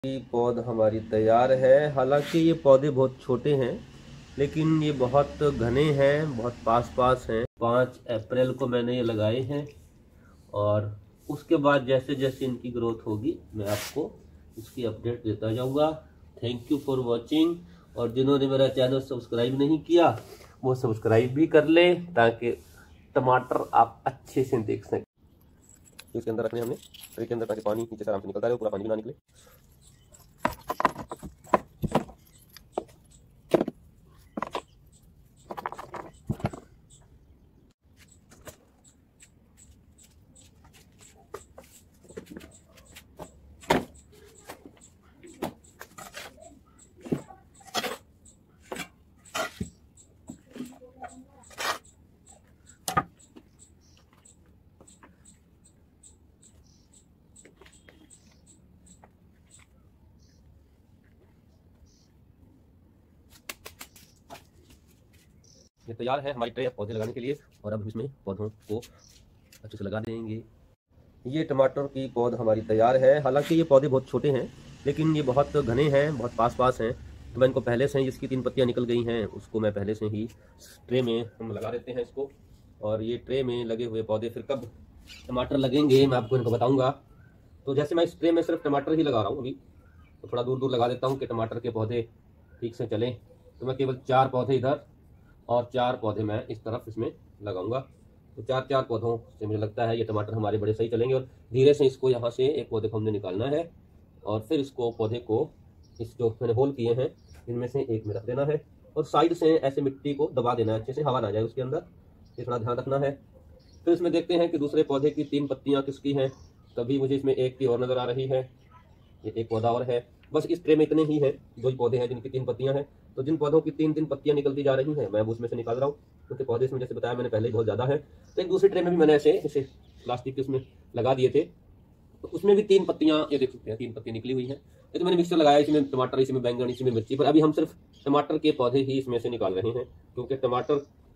पौध हमारी तैयार है। हालांकि ये पौधे बहुत छोटे हैं, लेकिन ये बहुत घने हैं, बहुत पास पास हैं। 5 अप्रैल को मैंने ये लगाए हैं और उसके बाद जैसे जैसे इनकी ग्रोथ होगी मैं आपको इसकी अपडेट देता जाऊंगा। Thank you for watching. और जिन्होंने मेरा चैनल सब्सक्राइब नहीं किया वो सब्सक्राइब भी कर ले, ताकि टमाटर आप अच्छे से देख सकें। इसके अंदर रखने हमने ट्रे के अंदर, ताकि पानी नीचे से आराम से निकलता है, पूरा पानी भी ना निकले। ये तैयार है हमारी ट्रे पौधे लगाने के लिए, और अब इसमें पौधों को अच्छे से लगा देंगे। ये टमाटर की पौध हमारी तैयार है। हालांकि ये पौधे बहुत छोटे हैं, लेकिन ये बहुत घने हैं, बहुत पास पास हैं। तो मैं इनको पहले से ही, जिसकी 3 पत्तियां निकल गई हैं, उसको मैं पहले से ही ट्रे में हम लगा देते हैं इसको। और ये ट्रे में लगे हुए पौधे फिर कब टमाटर लगेंगे मैं आपको इनको बताऊँगा। तो जैसे मैं इस ट्रे में सिर्फ टमाटर ही लगा रहा हूँ अभी, तो थोड़ा दूर दूर लगा देता हूँ कि टमाटर के पौधे ठीक से चलें। तो मैं केवल 4 पौधे इधर और 4 पौधे मैं इस तरफ इसमें लगाऊंगा। तो 4 पौधों से मुझे लगता है ये टमाटर हमारे बड़े सही चलेंगे। और धीरे से इसको यहाँ से एक पौधे को हमने निकालना है, और फिर इसको पौधे को इस जो मैंने होल किए हैं इनमें से एक में रख देना है, और साइड से ऐसे मिट्टी को दबा देना है, अच्छे से हवा ना जाए उसके अंदर, ये थोड़ा ध्यान रखना है। फिर इसमें देखते हैं कि दूसरे पौधे की 3 पत्तियाँ किसकी हैं। तभी मुझे इसमें एक की और नज़र आ रही है, ये एक पौधा और है। बस इस ट्रे में इतने ही हैं, 2 ही पौधे हैं जिनकी 3 पत्तियां हैं। तो जिन पौधों की 3 पत्तियां निकलती जा रही हैं मैं उसमें से निकाल रहा हूँ, क्योंकि पौधे इसमें जैसे बताया मैंने पहले ही बहुत ज़्यादा है। तो एक दूसरे ट्रे में भी मैंने ऐसे इसे प्लास्टिक के उसमें लगा दिए थे, तो उसमें भी 3 पत्तियां, ये देख सकते हैं 3 पत्तियां निकली हुई हैं। ये तो मैंने मिक्सर लगाया, इसमें टमाटर, इसमें बैंगन, इसमें मिर्ची, पर अभी हम सिर्फ टमाटर के पौधे ही इसमें से निकाल रहे हैं, क्योंकि टमाटर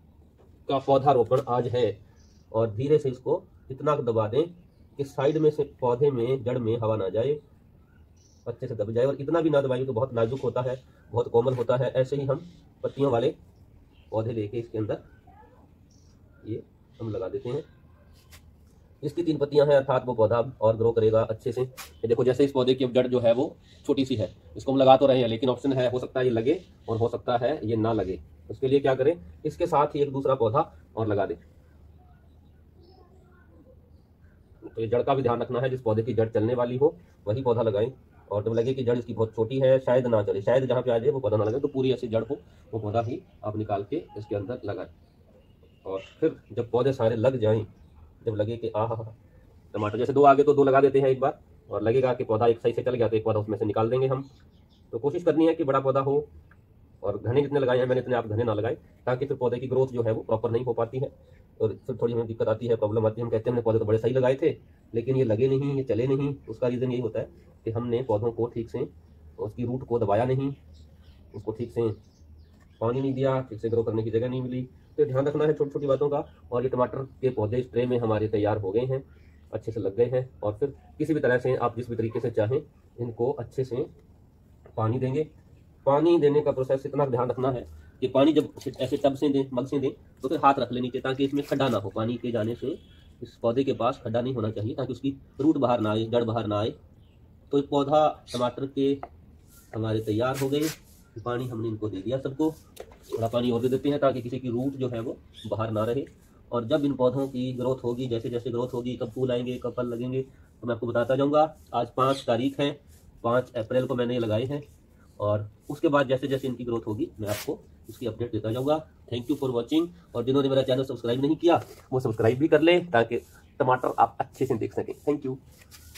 का पौधारोपण आज है। और धीरे से इसको इतना दबा दें कि साइड में से पौधे में, जड़ में हवा ना जाए, अच्छे से दब जाए। और इतना भी ना दबाइए तो बहुत नाजुक होता है, बहुत कोमल होता है। ऐसे ही हम पत्तियों वाले पौधे लेके इसके अंदर ये हम लगा देते हैं। इसकी 3 पत्तियां हैं, अर्थात वो पौधा और ग्रो करेगा अच्छे से। ये देखो, जैसे इस पौधे की जड़ जो है वो छोटी सी है, इसको हम लगा तो रहे हैं, लेकिन ऑप्शन है, हो सकता है ये लगे और हो सकता है ये ना लगे। उसके लिए क्या करें, इसके साथ ही एक दूसरा पौधा और लगा दें। तो ये जड़ का भी ध्यान रखना है, जिस पौधे की जड़ चलने वाली हो वही पौधा लगाएं। और जब लगे कि जड़ इसकी बहुत छोटी है, शायद ना चले, शायद जहाँ पे आ जाए वो पौधा ना लगे, तो पूरी ऐसी जड़ हो वो पौधा ही आप निकाल के इसके अंदर लगाएं। और फिर जब पौधे सारे लग जाएं, जब लगे कि आहा, टमाटर जैसे 2 आगे तो 2 लगा देते हैं एक बार, और लगेगा कि पौधा एक सही से चल गया तो एक पौधा उसमें से निकाल देंगे हम। तो कोशिश करनी है कि बड़ा पौधा हो, और घने जितने लगाए हैं मैंने इतने आप घने ना लगाए, ताकि फिर पौधे की ग्रोथ जो है वो प्रॉपर नहीं हो पाती है, और फिर थोड़ी हमें दिक्कत आती है, प्रॉब्लम आती है। हम कहते हैं हमने पौधे तो बड़े सही लगाए थे, लेकिन ये लगे नहीं, ये चले नहीं। उसका रीज़न यही होता है कि हमने पौधों को ठीक से, उसकी रूट को दबाया नहीं, उसको ठीक से पानी नहीं दिया, ठीक से ग्रो करने की जगह नहीं मिली। तो ध्यान रखना है छोटी छोटी बातों का। और ये टमाटर के पौधे इस ट्रे में हमारे तैयार हो गए हैं, अच्छे से लग गए हैं। और फिर किसी भी तरह से आप जिस भी तरीके से चाहें इनको अच्छे से पानी देंगे। पानी देने का प्रोसेस इतना ध्यान रखना है कि पानी जब ऐसे टब से दें, मग से दें, तो फिर हाथ रख लेनी चाहिए, ताकि इसमें खड्डा ना हो। पानी के जाने से इस पौधे के पास खड्डा नहीं होना चाहिए, ताकि उसकी रूट बाहर ना आए, जड़ बाहर ना आए। तो पौधा टमाटर के हमारे तैयार हो गए। पानी हमने इनको दे दिया सबको, थोड़ा पानी और दे देते हैं, ताकि किसी की रूट जो है वो बाहर ना रहे। और जब इन पौधों की ग्रोथ होगी, जैसे जैसे ग्रोथ होगी, कब फूल आएंगे, कब फल लगेंगे, तो मैं आपको बताता जाऊँगा। आज 5 तारीख है, 5 अप्रैल को मैंने ये लगाए हैं, और उसके बाद जैसे जैसे इनकी ग्रोथ होगी मैं आपको इसकी अपडेट देता जाऊंगा। Thank you for watching. और जिन्होंने मेरा चैनल सब्सक्राइब नहीं किया वो सब्सक्राइब भी कर ले, ताकि टमाटर आप अच्छे से देख सकें। Thank you.